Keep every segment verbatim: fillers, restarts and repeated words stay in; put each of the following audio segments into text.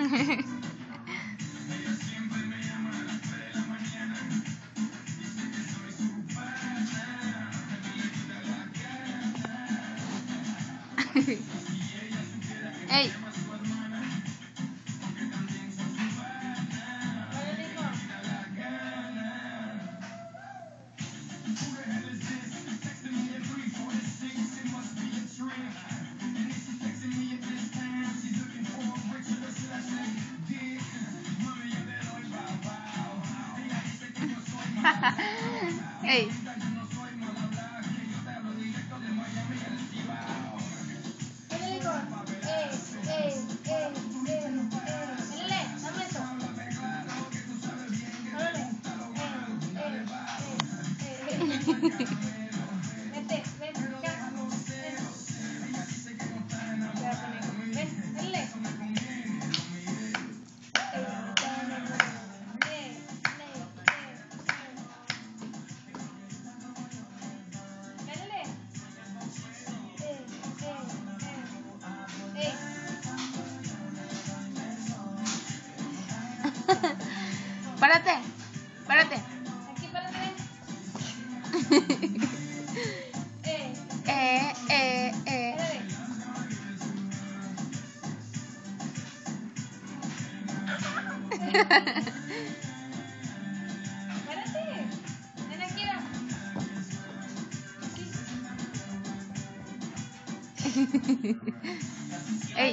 Ey. Ey. Vete, vete, acá. Ven, dale. Párate, párate. Aquí, párate. Eh, eh, eh, eh. Párate. Ven aquí, va. Ey.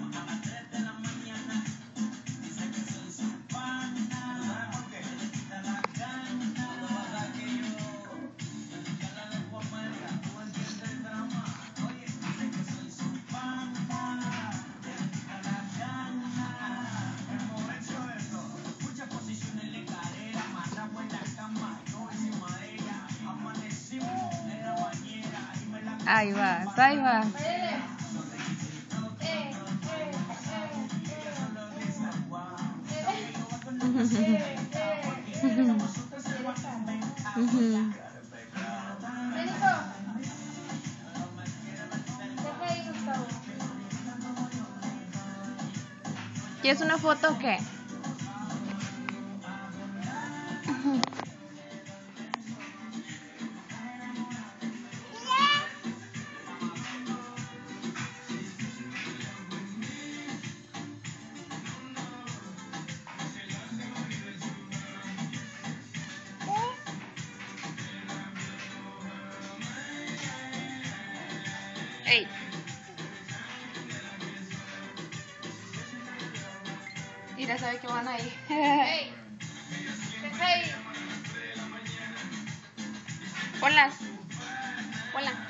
Ahí va, ahí va. ¿Quieres una foto o qué? Ey. Mira, sabe que van ahí. Hey. Hey. Hola. Hola.